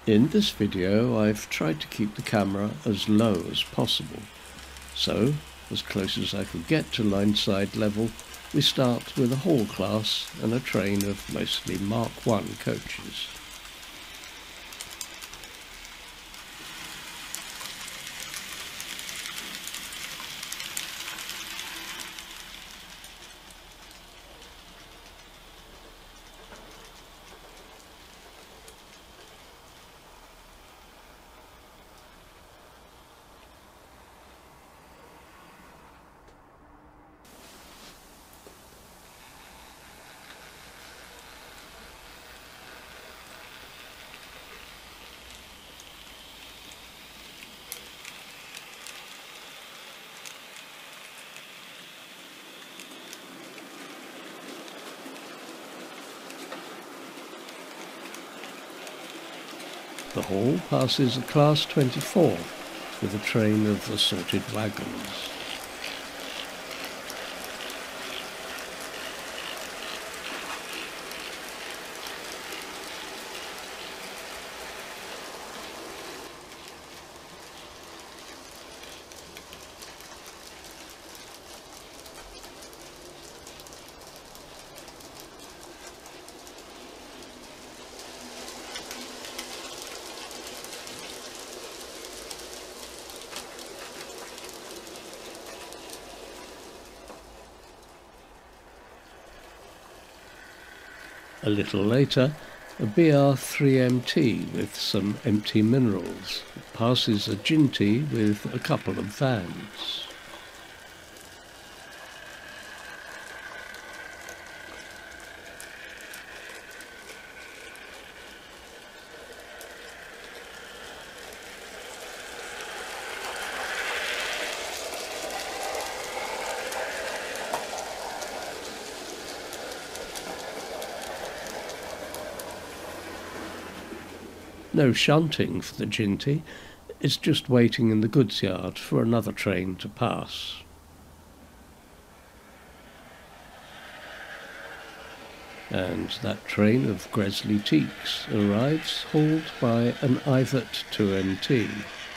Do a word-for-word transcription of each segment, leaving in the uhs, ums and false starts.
In this video I've tried to keep the camera as low as possible, so as close as I could get to Lineside level we start with a hall class and a train of mostly Mark one coaches. The hall passes a class twenty-four with a train of assorted wagons. A little later, a B R three M T with some empty minerals. It passes a Ginty with a couple of vans. No shunting for the Ginty, it's just waiting in the goods yard for another train to pass. And that train of Gresley teaks arrives hauled by an Ivert two M T.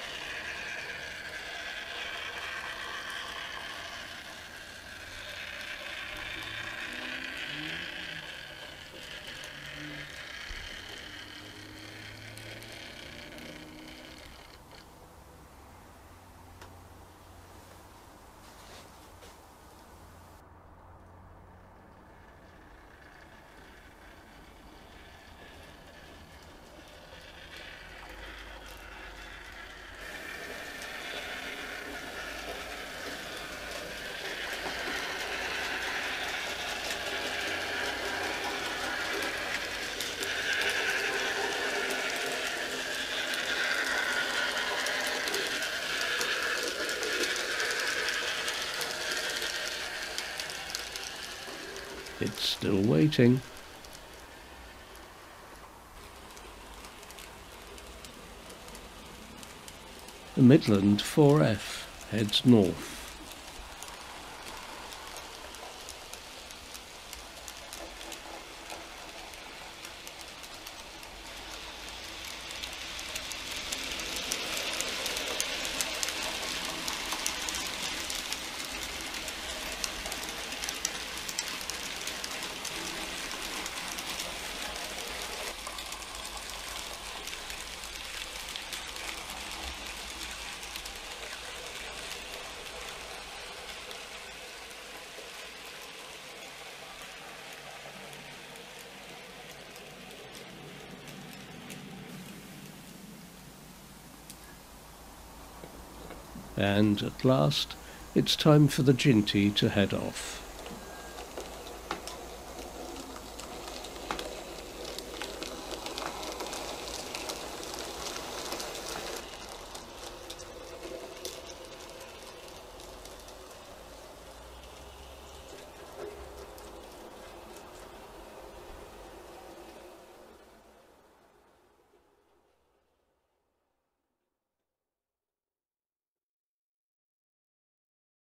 It's still waiting. The Midland four F heads north. And at last, it's time for the Ginty to head off.